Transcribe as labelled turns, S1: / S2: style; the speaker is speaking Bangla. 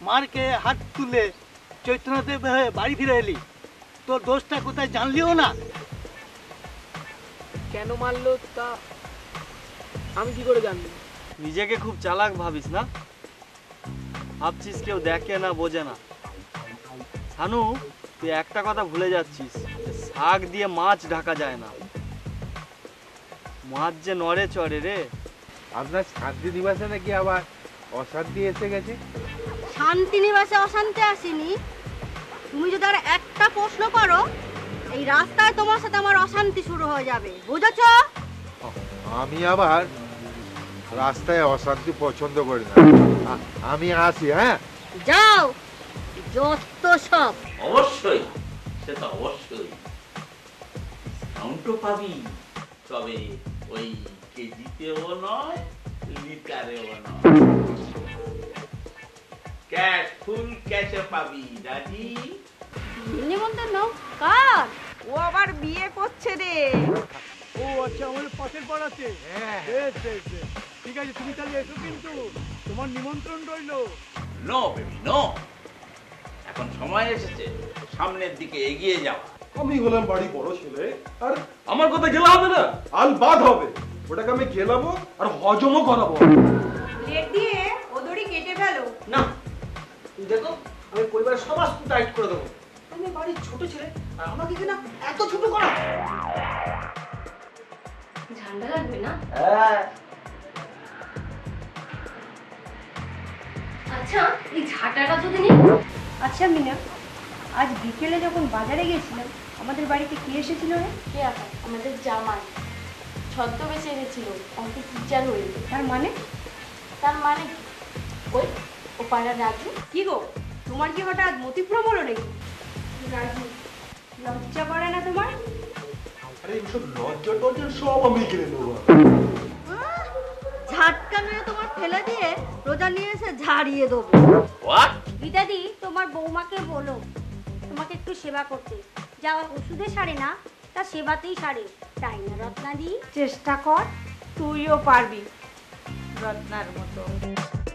S1: মারকে হাত তুলে চৈতন্যদেব হয়ে বাড়ি ফিরে এলি, তোর দোষটা কোথায় জানলিও না।
S2: কেন মারলো তা আমি কি করে জানবো?
S3: নিজেকে খুব চালাক ভাবিস না, ভাবছিস কেউ দেখে না বোঝে না। শানু, তুই একটা কথা ভুলে যাচ্ছিস, শাক দিয়ে মাছ ঢাকা যায় না। মাছ যে নড়ে চড়ে রে।
S4: আপনার শান্তি নিবাসে নাকি আবার অশান্তি এসে গেছে?
S5: শান্তি নিবাসে অশান্তি আসেনি। তুমি যদি আর একটা প্রশ্ন করো, এই রাস্তায় তোমার সাথে আমার অশান্তি শুরু হয়ে যাবে, বুঝেছো?
S4: আমি আবার রাস্তায় অশান্তি পছন্দ করি না। আমি আসি, হ্যাঁ?
S5: যাও, যত সব।
S6: অবশ্যই, সে তো অবশ্যই কাউন্টও পাবি, তবে ওই কেজিতেও নয়, লিটারেও নয়, ক্যাশ, ফুল ক্যাশে পাবি। রাজি?
S5: নিমন্ত্রণ কার?
S7: ও আবার বিয়ে করছে রে।
S1: ও আচ্ছা, আমাদের পাশের পাড়াতে। বেশ বেশ বেশ, ঠিক আছে, তুমি তাহলে এসো, কিন্তু তোমার নিমন্ত্রণ রইলো।
S6: No baby, no. এখন সময় এসেছে সামনের দিকে এগিয়ে যাওয়া।
S8: আমি হলাম বাড়ি বড় ছেলে, আর
S6: আমার কথা গেলা হবে না,
S8: আল বাদ হবে। ওটাকে আমি গেলাবো আর হজমও করাবো।
S7: প্লেট দিয়ে ওদড়ি কেটে ফেলো।
S1: না, দেখো, আমি পরিবারের সমস্ত টাইট করে দেবো। আমি বাড়ির ছোট ছেলে, আর আমাকে কিনা এত ছোট করা।
S5: ঝান্ডা লাগবে না?
S1: হ্যাঁ।
S5: আচ্ছা, এই ঝাঁটাটা যদি নেই। আচ্ছা মিনা, আজ বিকেলে যখন বাজারে গেছিলাম, আমাদের বাড়িতে কে এসেছিল রে?
S9: কে আবার? আমাদের জামাই ছদ্মবেশে এনেছিল, অঙ্কে টিচার হয়ে।
S5: তার মানে?
S9: তার মানে ওই ও পাড়ার রাজু।
S5: কি গো, তোমার কি হঠাৎ মতিভ্রম হলো নাকি?
S9: রাজু
S5: লজ্জা করে না তোমার?
S8: আরে এইসব লজ্জা টজ্জা সব আমি কিনে নেবো।
S5: ঝাটকা মেরে তোমার ফেলে দিয়ে রোজা নিয়ে এসে ঝাড়িয়ে দেবো।
S6: হোয়াট?
S5: বিদাদি, তোমার বৌমাকে বলো তোমাকে একটু সেবা করতে। যা ওষুধে সারে না, তা সেবাতেই সারে, তাই না রত্নাদি?
S7: চেষ্টা কর, তুইও পারবি রত্নার মতো।